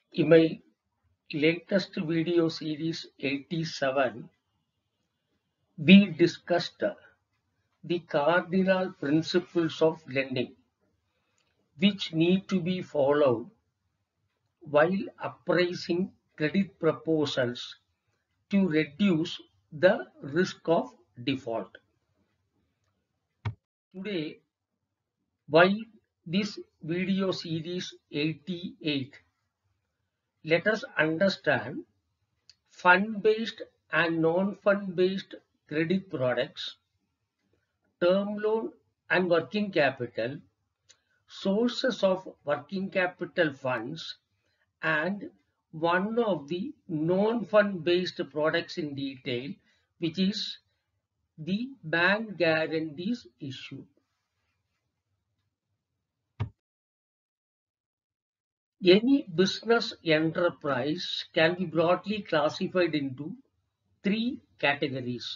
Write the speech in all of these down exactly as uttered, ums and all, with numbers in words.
In my latest video series eighty-seven, we discussed the cardinal principles of lending, which need to be followed while appraising credit proposals to reduce the risk of default. Today, while this video series eighty-eight, let us understand fund-based and non-fund-based credit products, term loan and working capital, sources of working capital funds, and one of the non-fund based products in detail, which is the bank guarantees issue. Any business enterprise can be broadly classified into three categories: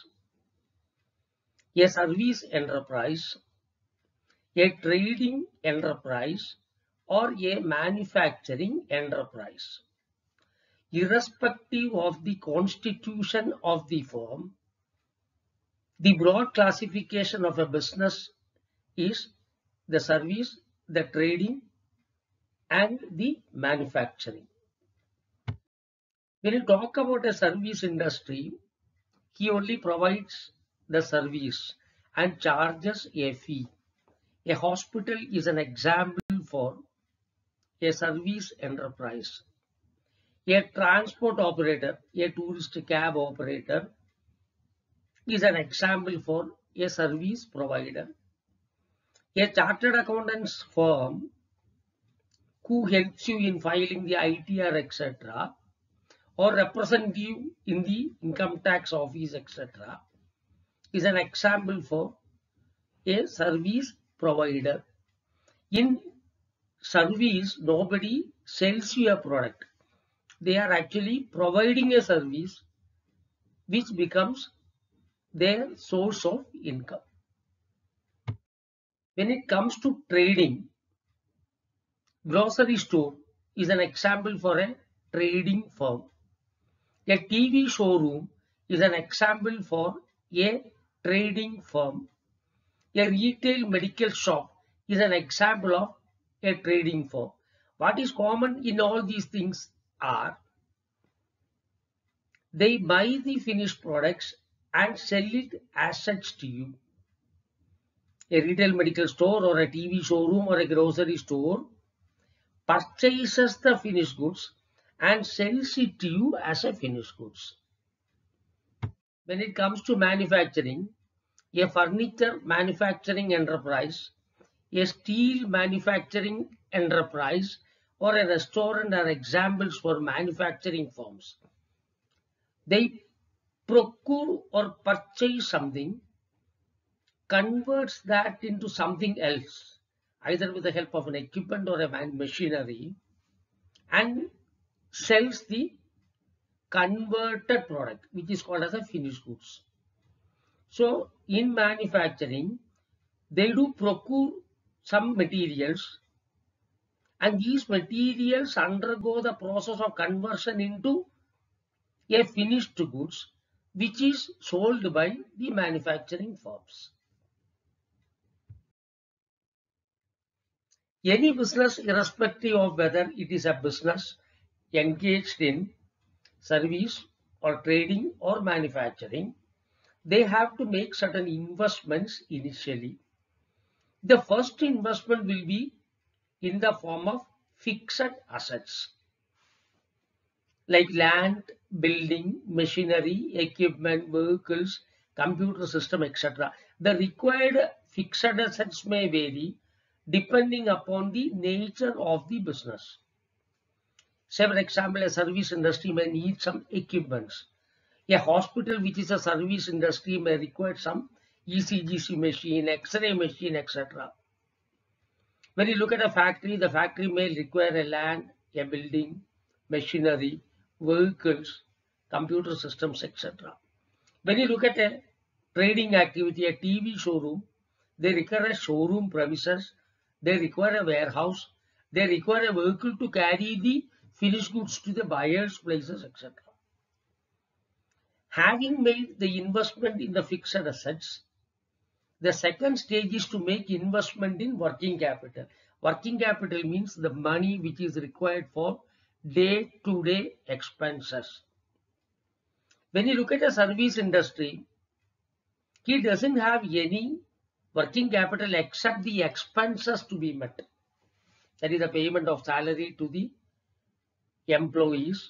a service enterprise, a trading enterprise, or a manufacturing enterprise. Irrespective of the constitution of the firm, the broad classification of a business is the service, the trading, and the manufacturing. When you talk about a service industry, he only provides the service and charges a fee. A hospital is an example for a service enterprise. A transport operator, a tourist cab operator, is an example for a service provider. A chartered accountant's firm who helps you in filing the I T R, et cetera, or represent you in the income tax office, et cetera, is an example for a service provider. In service, nobody sells you a product. They are actually providing a service which becomes their source of income. When it comes to trading, grocery store is an example for a trading firm. A T V showroom is an example for a trading firm. A retail medical shop is an example of a trading firm. What is common in all these things are they buy the finished products and sell it as such to you. A retail medical store or a T V showroom or a grocery store purchases the finished goods and sells it to you as a finished goods. When it comes to manufacturing, a furniture manufacturing enterprise, a steel manufacturing enterprise, or a restaurant are examples for manufacturing firms. They procure or purchase something, converts that into something else, either with the help of an equipment or a machinery, and sells the converted product, which is called as a finished goods. So in manufacturing, they do procure some materials, and these materials undergo the process of conversion into a finished goods, which is sold by the manufacturing firms. Any business, irrespective of whether it is a business engaged in service or trading or manufacturing, they have to make certain investments initially. The first investment will be in the form of fixed assets like land, building, machinery, equipment, vehicles, computer system, et cetera. The required fixed assets may vary depending upon the nature of the business. Say, for example, a service industry may need some equipments. A hospital, which is a service industry, may require some E C G machine, X-ray machine, et cetera. When you look at a factory, the factory may require a land, a building, machinery, vehicles, computer systems, et cetera. When you look at a trading activity, a T V showroom, they require a showroom premises, they require a warehouse, they require a vehicle to carry the finished goods to the buyers, places, et cetera. Having made the investment in the fixed assets, the second stage is to make investment in working capital. Working capital means the money which is required for day-to-day expenses. When you look at the service industry, he doesn't have any working capital except the expenses to be met. That is the payment of salary to the employees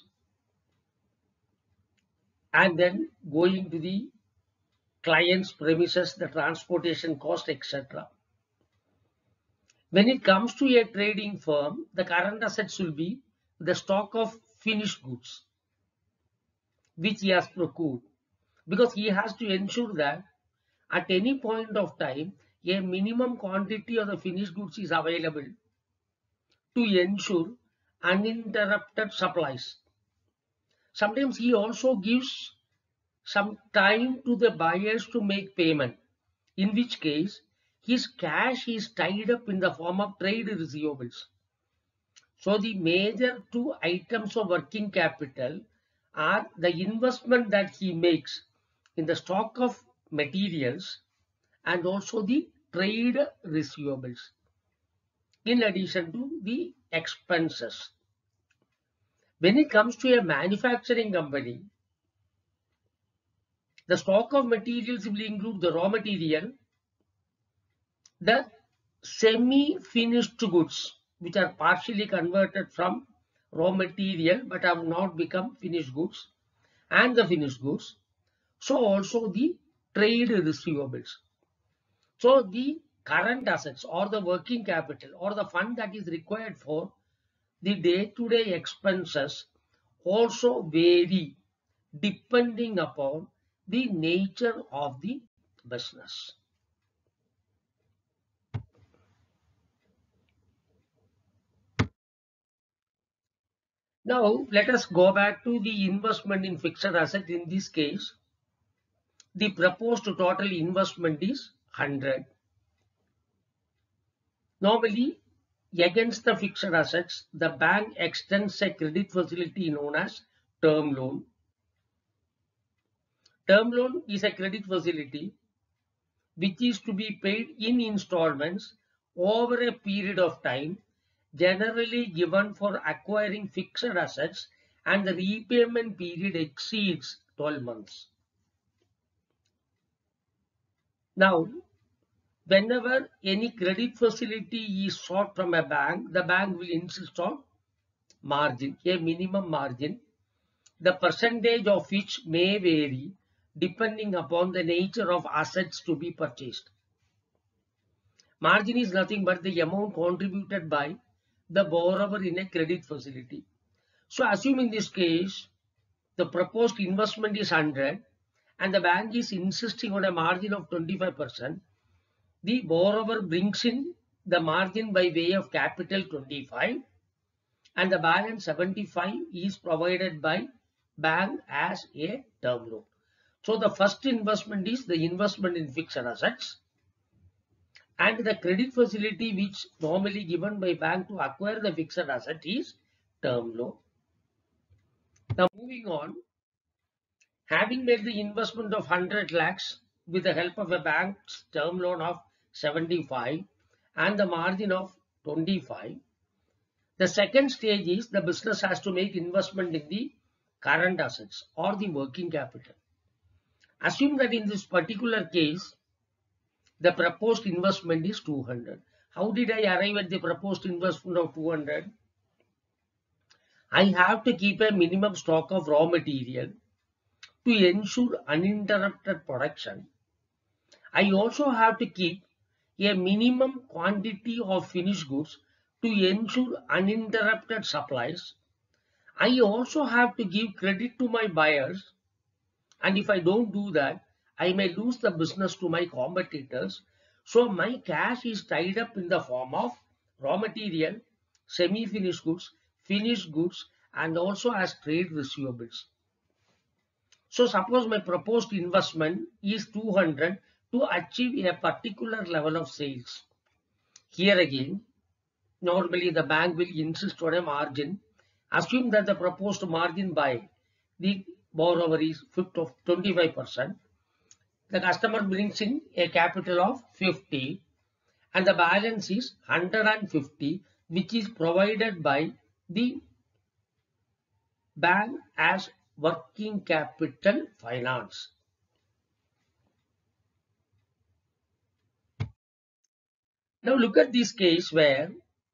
and then going to the client's premises, the transportation cost, et cetera. When it comes to a trading firm, the current assets will be the stock of finished goods which he has procured, because he has to ensure that at any point of time a minimum quantity of the finished goods is available to ensure uninterrupted supplies. Sometimes he also gives some time to the buyers to make payment, in which case his cash is tied up in the form of trade receivables. So the major two items of working capital are the investment that he makes in the stock of materials and also the trade receivables, in addition to the expenses. When it comes to a manufacturing company, the stock of materials will include the raw material, the semi-finished goods which are partially converted from raw material but have not become finished goods, and the finished goods. So also the trade receivables. So the current assets or the working capital or the fund that is required for the day-to-day expenses also vary depending upon the nature of the business. Now let us go back to the investment in fixed asset. In this case, the proposed total investment is one hundred. Normally, against the fixed assets, the bank extends a credit facility known as term loan. Term loan is a credit facility which is to be paid in installments over a period of time, generally given for acquiring fixed assets, and the repayment period exceeds twelve months. Now, whenever any credit facility is sought from a bank, the bank will insist on margin, a minimum margin, the percentage of which may vary depending upon the nature of assets to be purchased. Margin is nothing but the amount contributed by the borrower in a credit facility. So assume in this case, the proposed investment is one hundred and the bank is insisting on a margin of twenty-five percent. The borrower brings in the margin by way of capital twenty-five and the balance seventy-five is provided by bank as a term loan. So the first investment is the investment in fixed assets, and the credit facility which normally given by bank to acquire the fixed asset is term loan. Now moving on, having made the investment of one hundred lakhs with the help of a bank's term loan of seventy-five and the margin of twenty-five, the second stage is the business has to make investment in the current assets or the working capital. Assume that in this particular case, the proposed investment is two hundred. How did I arrive at the proposed investment of two hundred? I have to keep a minimum stock of raw material to ensure uninterrupted production. I also have to keep a minimum quantity of finished goods to ensure uninterrupted supplies. I also have to give credit to my buyers, and if I don't do that, I may lose the business to my competitors. So my cash is tied up in the form of raw material, semi-finished goods, finished goods, and also as trade receivables. So suppose my proposed investment is two hundred to achieve a particular level of sales. Here again, normally the bank will insist on a margin Assume that the proposed margin by the borrower is twenty-five percent. The customer brings in a capital of fifty and the balance is one hundred fifty, which is provided by the bank as working capital finance. Now look at this case where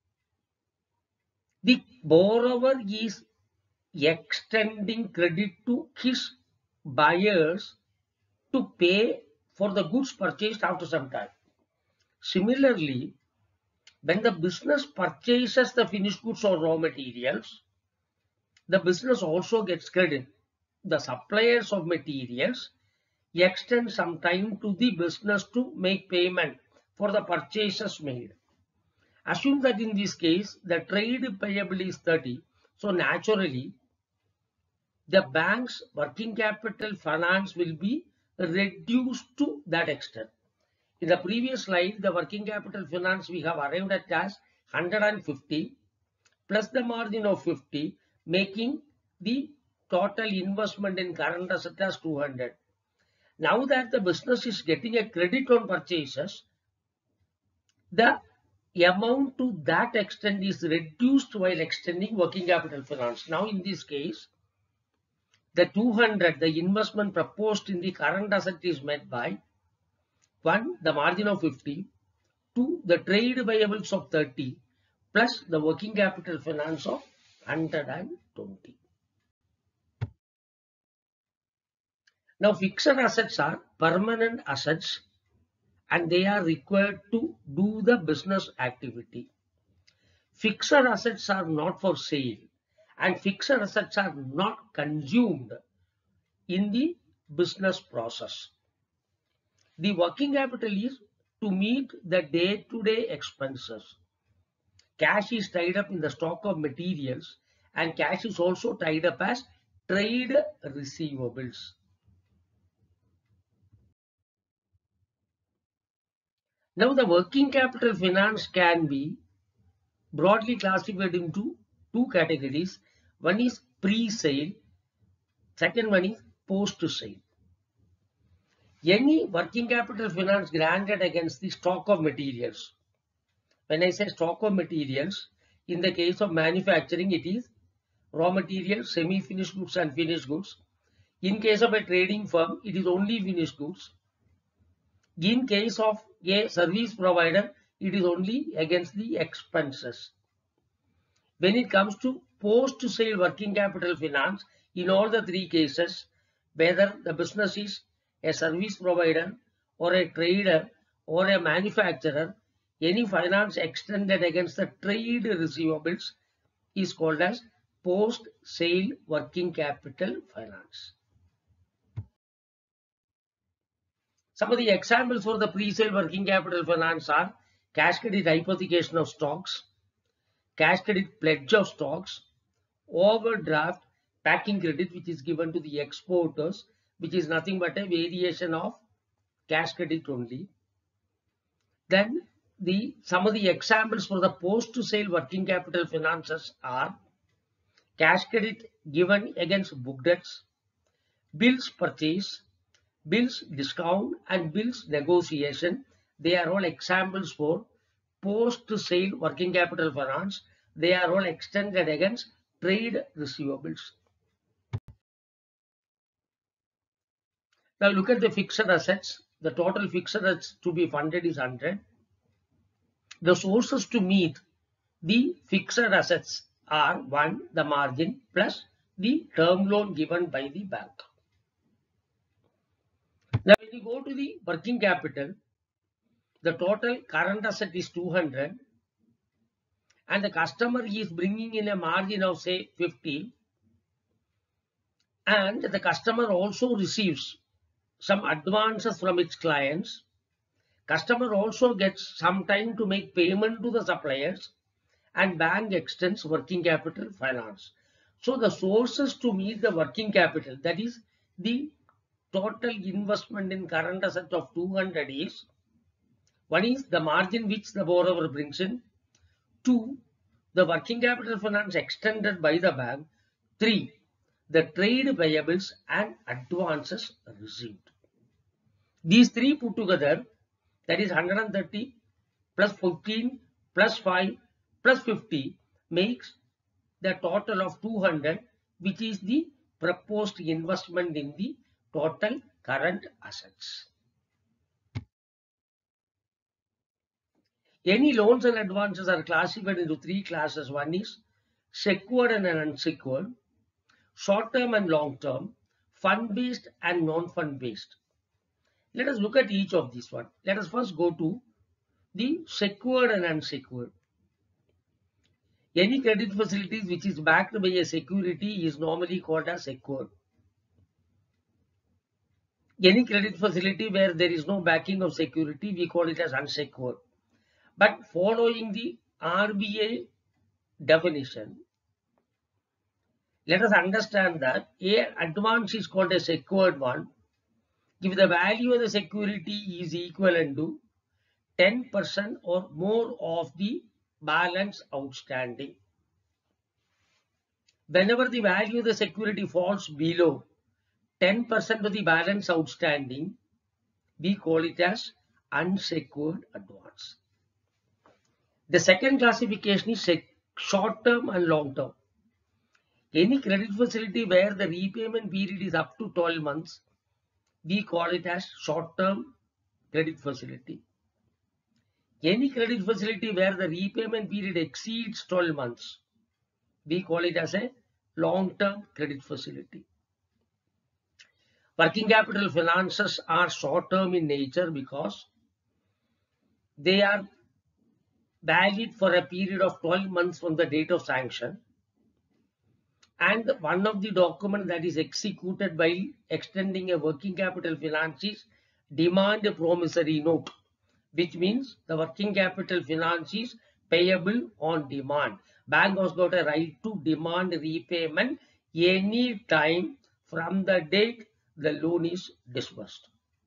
the borrower is extending credit to his buyers to pay for the goods purchased after some time. Similarly, when the business purchases the finished goods or raw materials, the business also gets credit. The suppliers of materials extend some time to the business to make payment for the purchases made. Assume that in this case, the trade payable is thirty. So naturally, the bank's working capital finance will be reduced to that extent. In the previous slide, the working capital finance we have arrived at as one hundred fifty plus the margin of fifty, making the total investment in current asset as two hundred. Now that the business is getting a credit on purchases, the amount to that extent is reduced while extending working capital finance. Now in this case, the two hundred, the investment proposed in the current asset is met by one, the margin of fifty, two, the trade payables of thirty, plus the working capital finance of one hundred twenty. Now fixed assets are permanent assets and they are required to do the business activity. Fixed assets are not for sale and fixed assets are not consumed in the business process. The working capital is to meet the day-to-day expenses. Cash is tied up in the stock of materials and cash is also tied up as trade receivables. Now the working capital finance can be broadly classified into two categories. One is pre-sale, second one is post-sale. Any working capital finance granted against the stock of materials. When I say stock of materials, in the case of manufacturing, it is raw materials, semi-finished goods and finished goods. In case of a trading firm, it is only finished goods. In case of a service provider, it is only against the expenses. When it comes to post-sale working capital finance, in all the three cases, whether the business is a service provider or a trader or a manufacturer, any finance extended against the trade receivables is called as post-sale working capital finance. Some of the examples for the pre-sale working capital finance are cash credit hypothecation of stocks, cash credit pledge of stocks, overdraft packing credit which is given to the exporters, which is nothing but a variation of cash credit only. Then the some of the examples for the post-sale working capital finances are cash credit given against book debts, bills purchase, bills discount and bills negotiation. They are all examples for post-sale working capital finance. They are all extended against trade receivables. Now look at the fixed assets. The total fixed assets to be funded is one hundred. The sources to meet the fixed assets are one, the margin plus the term loan given by the bank. Now when you go to the working capital, the total current asset is two hundred and the customer is bringing in a margin of say fifty, and the customer also receives some advances from its clients. Customer also gets some time to make payment to the suppliers and bank extends working capital finance. So the sources to meet the working capital, that is the total investment in current asset of two hundred is, one is the margin which the borrower brings in, two, the working capital finance extended by the bank. Three, the trade payables and advances received. These three put together, that is one hundred thirty plus fifteen plus five plus fifty, makes the total of two hundred, which is the proposed investment in the total current assets. Any loans and advances are classified into three classes. One is secured and unsecured, short-term and long-term, fund-based and non-fund based. Let us look at each of these one. Let us first go to the secured and unsecured. Any credit facilities which is backed by a security is normally called as secured. Any credit facility where there is no backing of security, we call it as unsecured. But following the R B I definition, let us understand that an advance is called a secured one if the value of the security is equivalent to ten percent or more of the balance outstanding. Whenever the value of the security falls below ten percent of the balance outstanding, we call it as unsecured advance. The second classification is short-term and long-term. Any credit facility where the repayment period is up to twelve months, we call it as short-term credit facility. Any credit facility where the repayment period exceeds twelve months, we call it as a long-term credit facility. Working capital finances are short-term in nature because they are valid for a period of twelve months from the date of sanction, and one of the documents that is executed by extending a working capital finance is demand promissory note, which means the working capital finance is payable on demand. Bank has got a right to demand repayment any time from the date the loan is disbursed.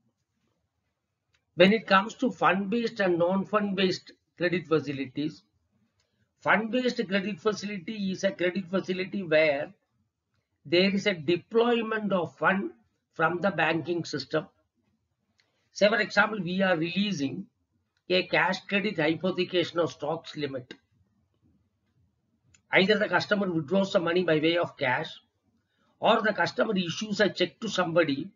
When it comes to fund-based and non-fund based credit facilities, fund-based credit facility is a credit facility where there is a deployment of fund from the banking system. Say for example, we are releasing a cash credit hypothecation of stocks limit. Either the customer withdraws the money by way of cash, or the customer issues a check to somebody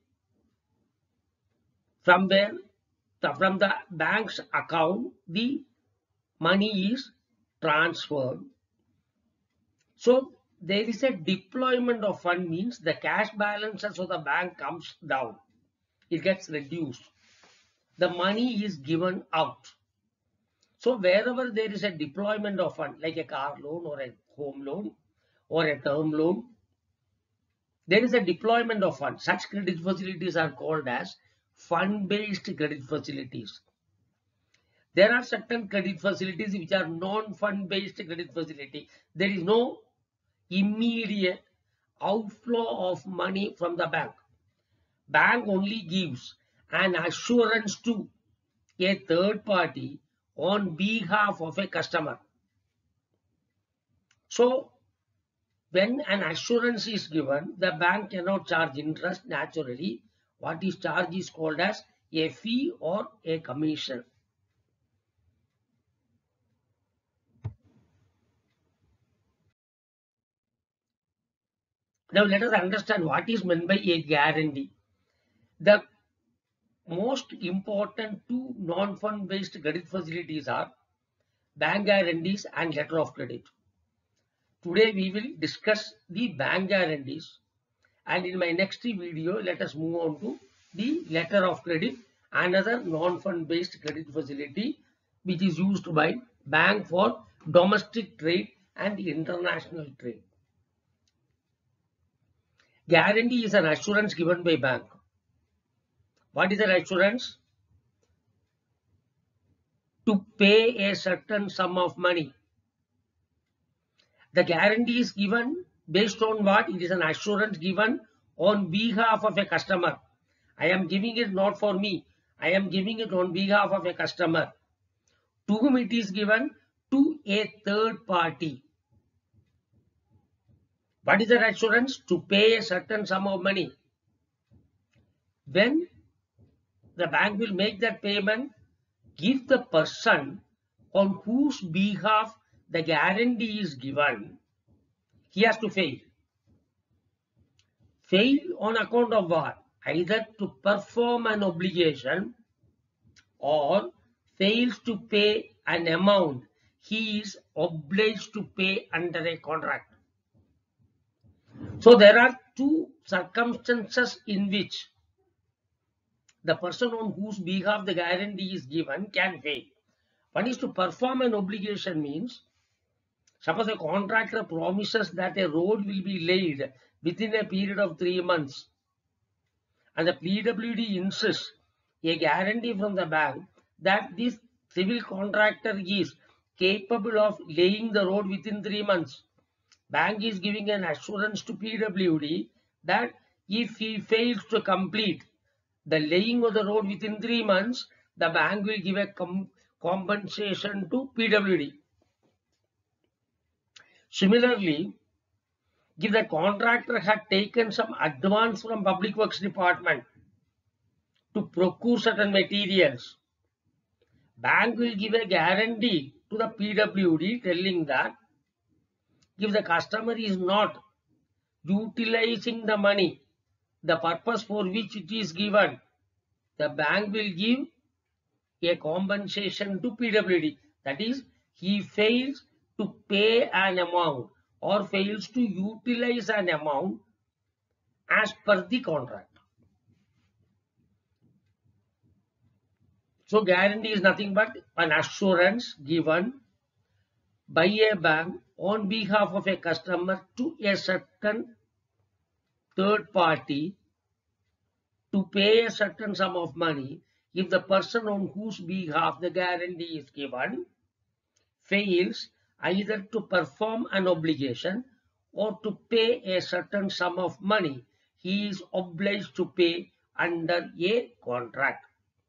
from where the, from the bank's account the money is transferred. So there is a deployment of fund, means the cash balances of the bank comes down. It gets reduced. The money is given out. So wherever there is a deployment of fund, like a car loan or a home loan or a term loan, there is a deployment of funds. Such credit facilities are called as fund-based credit facilities. There are certain credit facilities which are non-fund based credit facility. There is no immediate outflow of money from the bank. Bank only gives an assurance to a third party on behalf of a customer. So when an assurance is given, the bank cannot charge interest naturally. What is charged is called as a fee or a commission. Now let us understand what is meant by a guarantee. The most important two non-fund based credit facilities are bank guarantees and letter of credit. Today we will discuss the bank guarantees, and in my next video let us move on to the letter of credit, another non-fund based credit facility which is used by bank for domestic trade and international trade. Guarantee is an assurance given by bank. What is an assurance? To pay a certain sum of money. The guarantee is given based on what? It is an assurance given on behalf of a customer. I am giving it not for me. I am giving it on behalf of a customer. To whom it is given? To a third party. What is that assurance? To pay a certain sum of money. When the bank will make that payment, if the person on whose behalf the guarantee is given, he has to fail. Fail on account of what? Either to perform an obligation or fails to pay an amount he is obliged to pay under a contract. So there are two circumstances in which the person on whose behalf the guarantee is given can fail. One is to perform an obligation means, suppose a contractor promises that a road will be laid within a period of three months and the P W D insists a guarantee from the bank that this civil contractor is capable of laying the road within three months. Bank is giving an assurance to P W D that if he fails to complete the laying of the road within three months, the bank will give a com compensation to P W D. Similarly, if the contractor had taken some advance from Public Works Department to procure certain materials, bank will give a guarantee to the P W D telling that if the customer is not utilizing the money, the purpose for which it is given, the bank will give a compensation to P W D. That is, he fails to pay an amount or fails to utilize an amount as per the contract. So guarantee is nothing but an assurance given by a bank on behalf of a customer to a certain third party to pay a certain sum of money if the person on whose behalf the guarantee is given fails either to perform an obligation or to pay a certain sum of money he is obliged to pay under a contract.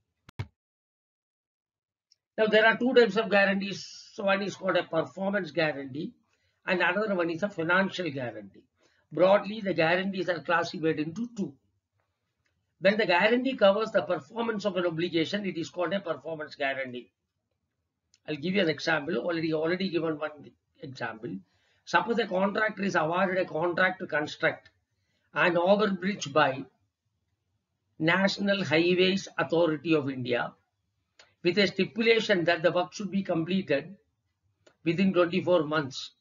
Now there are two types of guarantees. So one is called a performance guarantee and another one is a financial guarantee. Broadly, the guarantees are classified into two. When the guarantee covers the performance of an obligation, it is called a performance guarantee. I'll give you an example, already already given one example. Suppose a contractor is awarded a contract to construct an overbridge by National Highways Authority of India with a stipulation that the work should be completed within twenty-four months.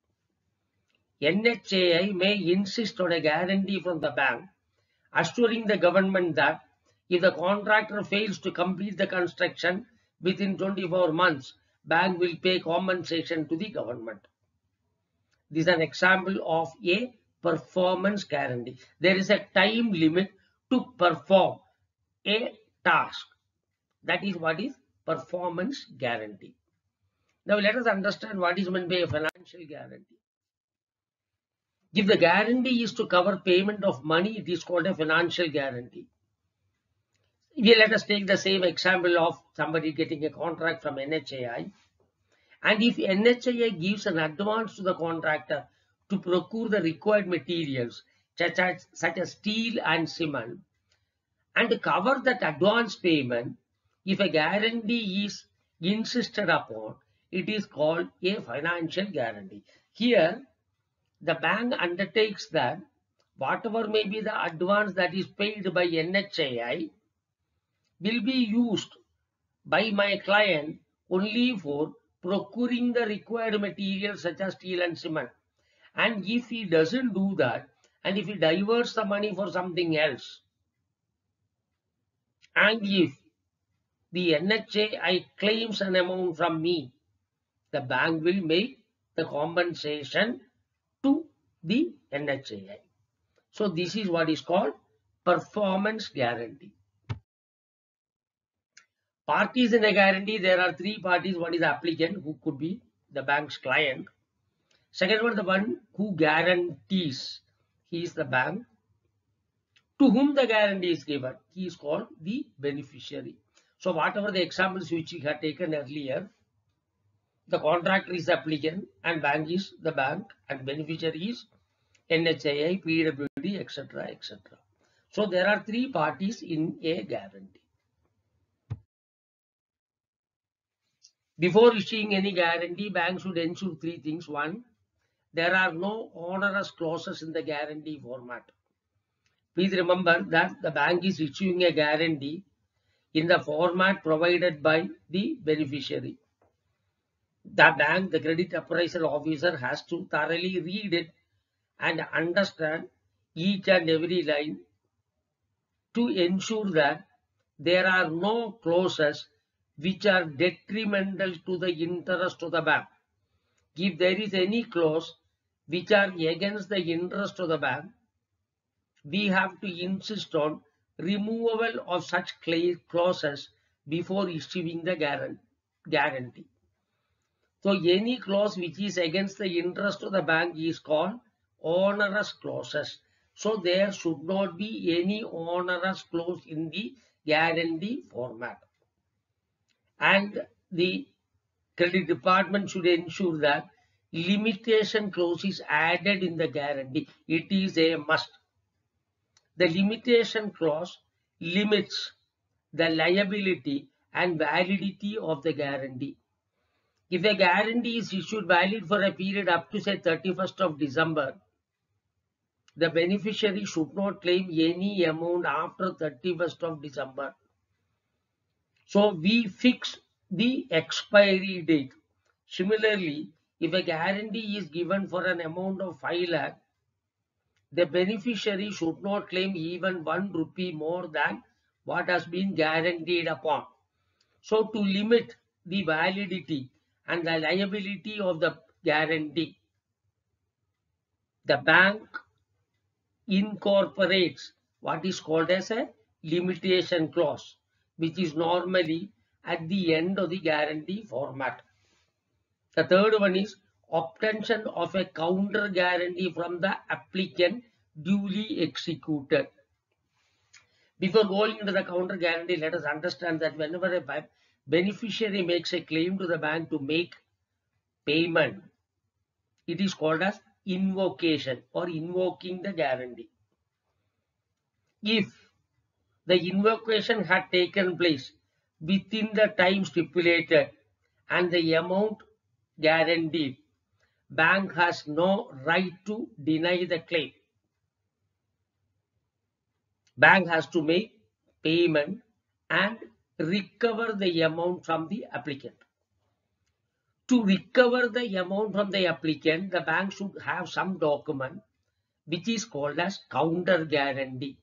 N H A I may insist on a guarantee from the bank, assuring the government that if the contractor fails to complete the construction within twenty-four months, bank will pay compensation to the government. This is an example of a performance guarantee. There is a time limit to perform a task. That is what is performance guarantee. Now let us understand what is meant by a financial guarantee. If the guarantee is to cover payment of money, it is called a financial guarantee. Here let us take the same example of somebody getting a contract from N H A I. And if N H A I gives an advance to the contractor to procure the required materials such as, such as steel and cement, and to cover that advance payment, if a guarantee is insisted upon, it is called a financial guarantee. Here, the bank undertakes that whatever may be the advance that is paid by N H A I will be used by my client only for procuring the required materials such as steel and cement. And if he doesn't do that, and if he diverts the money for something else, and if the N H A I claims an amount from me, the bank will make the compensation to the N H A I. So this is what is called performance guarantee. Parties in a guarantee, there are three parties. One is the applicant, who could be the bank's client. Second one, the one who guarantees, he is the bank. To whom the guarantee is given, he is called the beneficiary. So whatever the examples which we had taken earlier, The contractor is the applicant and bank is the bank and beneficiary is N H A I, P W D, et cetera, et cetera. So there are three parties in a guarantee. Before issuing any guarantee, bank should ensure three things. One, there are no onerous clauses in the guarantee format. Please remember that the bank is issuing a guarantee in the format provided by the beneficiary. The bank, the credit appraisal officer, has to thoroughly read it and understand each and every line to ensure that there are no clauses which are detrimental to the interest of the bank. If there is any clause which are against the interest of the bank, we have to insist on removal of such clauses before issuing the guarantee. So any clause which is against the interest of the bank is called onerous clauses. So there should not be any onerous clause in the guarantee format. And the credit department should ensure that limitation clause is added in the guarantee. It is a must. The limitation clause limits the liability and validity of the guarantee. If a guarantee is issued valid for a period up to say thirty-first of December, the beneficiary should not claim any amount after thirty-first of December. So we fix the expiry date. Similarly, if a guarantee is given for an amount of five lakh, the beneficiary should not claim even one rupee more than what has been guaranteed upon. So to limit the validity and the liability of the guarantee, the bank incorporates what is called as a limitation clause, which is normally at the end of the guarantee format. The third one is obtention of a counter guarantee from the applicant duly executed. Before going into the counter guarantee, let us understand that whenever a beneficiary makes a claim to the bank to make payment, it is called as invocation or invoking the guarantee. If the invocation had taken place within the time stipulated and the amount guaranteed, bank has no right to deny the claim. Bank has to make payment and recover the amount from the applicant. To recover the amount from the applicant, the bank should have some document which is called as counter guarantee.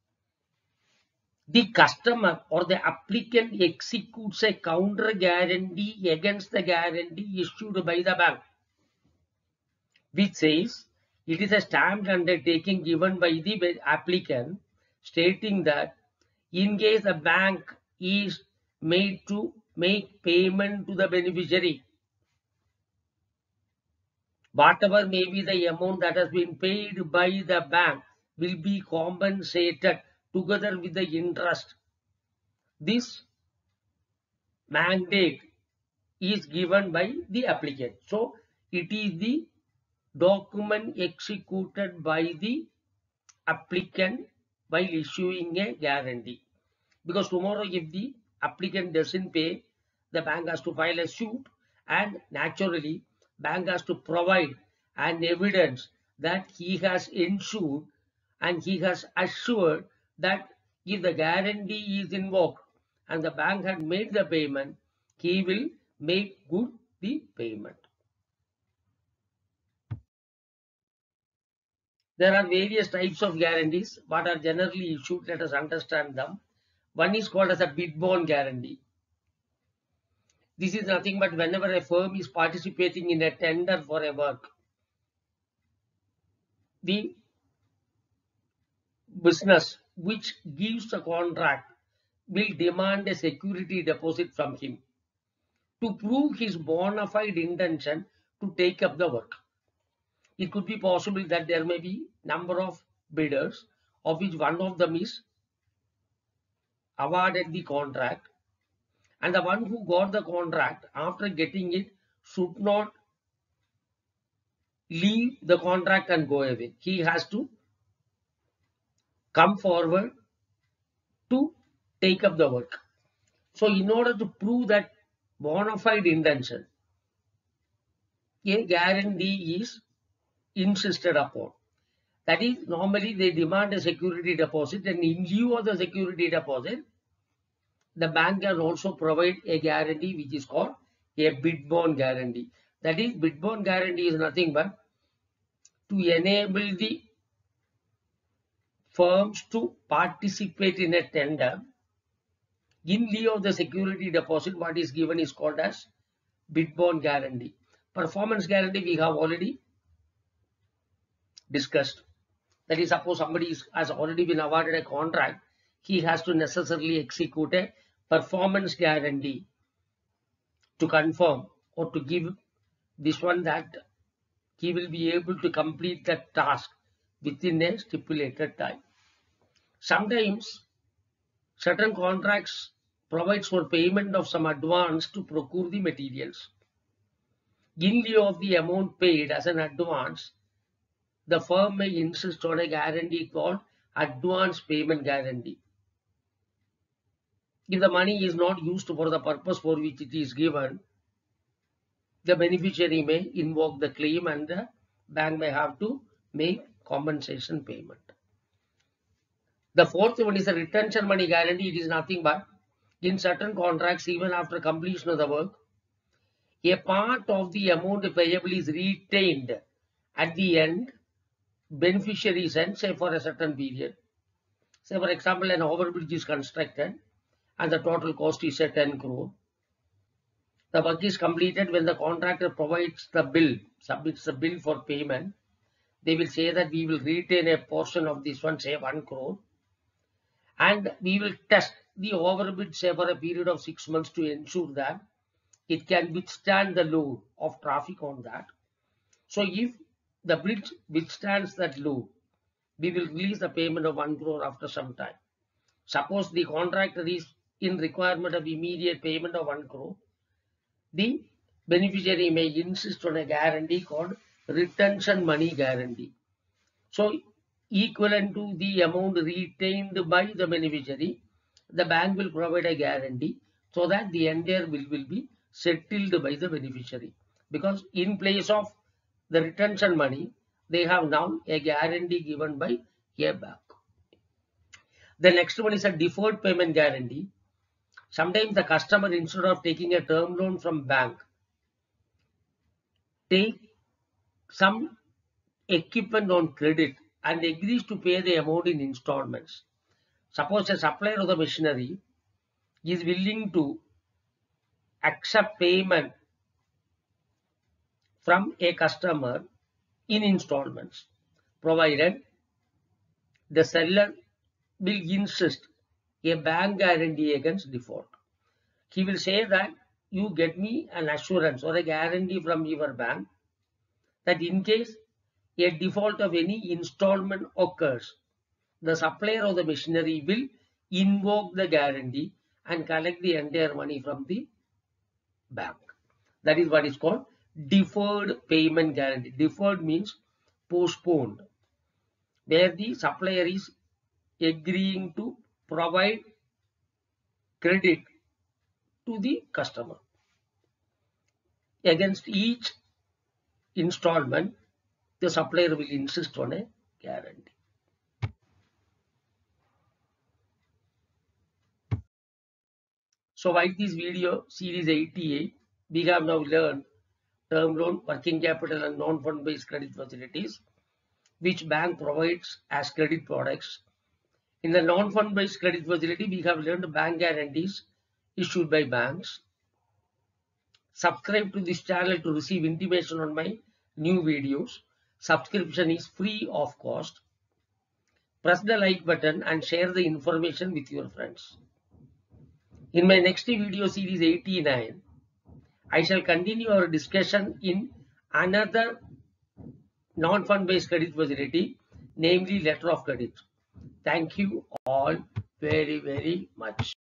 The customer or the applicant executes a counter guarantee against the guarantee issued by the bank, which says it is a stamped undertaking given by the applicant stating that in case the bank is made to make payment to the beneficiary, whatever may be the amount that has been paid by the bank will be compensated together with the interest. This mandate is given by the applicant. So it is the document executed by the applicant while issuing a guarantee. Because tomorrow if the applicant doesn't pay, the bank has to file a suit, and naturally bank has to provide an evidence that he has ensured and he has assured that if the guarantee is invoked and the bank had made the payment, he will make good the payment. There are various types of guarantees what are generally issued. Let us understand them. One is called as a bid bond guarantee. This is nothing but whenever a firm is participating in a tender for a work, the business which gives the contract will demand a security deposit from him to prove his bona fide intention to take up the work. It could be possible that there may be number of bidders, of which one of them is awarded the contract, and the one who got the contract after getting it should not leave the contract and go away. He has to come forward to take up the work. So in order to prove that bona fide intention, a guarantee is insisted upon. That is, normally they demand a security deposit, and in lieu of the security deposit, the bank can also provide a guarantee which is called a bid bond guarantee. That is, bid bond guarantee is nothing but to enable the firms to participate in a tender. In lieu of the security deposit, what is given is called as bid bond guarantee. Performance guarantee we have already discussed. That is, suppose somebody is, has already been awarded a contract, he has to necessarily execute a performance guarantee to confirm or to give this one that he will be able to complete that task within a stipulated time. Sometimes certain contracts provides for payment of some advance to procure the materials. In lieu of the amount paid as an advance, the firm may insist on a guarantee called advance payment guarantee. If the money is not used for the purpose for which it is given, the beneficiary may invoke the claim and the bank may have to make compensation payment. The fourth one is a retention money guarantee. It is nothing but in certain contracts, even after completion of the work, a part of the amount payable is retained at the end. Beneficiaries and say for a certain period. Say for example, an overbridge is constructed and the total cost is at ten crore. The work is completed when the contractor provides the bill, submits the bill for payment. They will say that we will retain a portion of this one, say one crore, and we will test the overbridge say for a period of six months to ensure that it can withstand the load of traffic on that. So if the bridge withstands that load, we will release the payment of one crore after some time. Suppose the contractor is in requirement of immediate payment of one crore, the beneficiary may insist on a guarantee called retention money guarantee. So equivalent to the amount retained by the beneficiary, the bank will provide a guarantee so that the entire bill will be settled by the beneficiary. Because in place of the retention money, they have now a guarantee given by a bank. The next one is a deferred payment guarantee. Sometimes the customer, instead of taking a term loan from bank, take some equipment on credit and agrees to pay the amount in installments. Suppose a supplier of the machinery is willing to accept payment from a customer in installments, provided the seller will insist a bank guarantee against default. He will say that you get me an assurance or a guarantee from your bank that in case a default of any installment occurs, the supplier of the machinery will invoke the guarantee and collect the entire money from the bank. That is what is called deferred payment guarantee. Deferred means postponed, where the supplier is agreeing to provide credit to the customer. Against each installment, the supplier will insist on a guarantee. So like this video series eighty-eight, we have now learned term loan, working capital and non-fund based credit facilities, which bank provides as credit products. In the non-fund based credit facility, we have learned bank guarantees issued by banks. Subscribe to this channel to receive intimation on my new videos. Subscription is free of cost. Press the like button and share the information with your friends. In my next video series eighty-nine, I shall continue our discussion in another non-fund based credit facility, namely letter of credit. Thank you all very, very much.